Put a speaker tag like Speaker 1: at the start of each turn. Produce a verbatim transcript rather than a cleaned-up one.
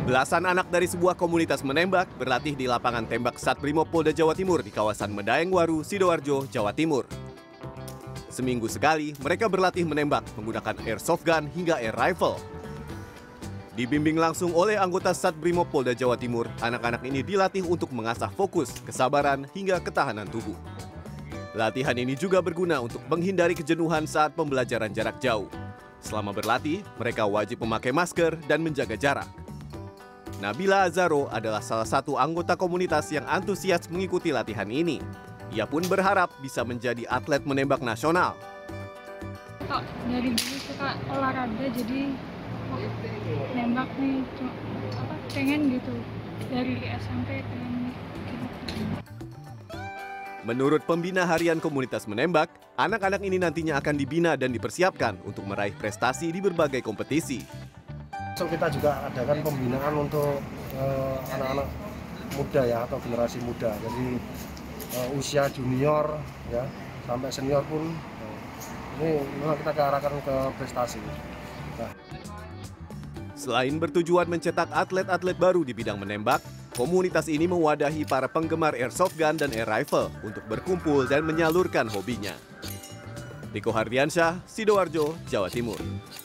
Speaker 1: Belasan anak dari sebuah komunitas menembak berlatih di lapangan tembak Satbrimob Polda Jawa Timur di kawasan Medaengwaru, Sidoarjo, Jawa Timur. Seminggu sekali, mereka berlatih menembak menggunakan airsoft gun hingga air rifle. Dibimbing langsung oleh anggota Satbrimob Polda Jawa Timur, anak-anak ini dilatih untuk mengasah fokus, kesabaran, hingga ketahanan tubuh. Latihan ini juga berguna untuk menghindari kejenuhan saat pembelajaran jarak jauh. Selama berlatih, mereka wajib memakai masker dan menjaga jarak. Nabila Azaro adalah salah satu anggota komunitas yang antusias mengikuti latihan ini. Ia pun berharap bisa menjadi atlet menembak nasional.
Speaker 2: Kok dari dulu suka olahraga, jadi oh, nembak nih, cuma apa, pengen gitu. Dari S M P pengen gitu.
Speaker 1: Menurut pembina harian komunitas menembak, anak-anak ini nantinya akan dibina dan dipersiapkan untuk meraih prestasi di berbagai kompetisi.
Speaker 3: So, kita juga adakan pembinaan untuk anak-anak uh, muda ya, atau generasi muda. Jadi uh, usia junior ya sampai senior pun uh, ini memang kita kearahkan ke prestasi. Nah.
Speaker 1: Selain bertujuan mencetak atlet-atlet baru di bidang menembak, komunitas ini mewadahi para penggemar airsoft gun dan air rifle untuk berkumpul dan menyalurkan hobinya. Riko Hardiansyah, Sidoarjo, Jawa Timur.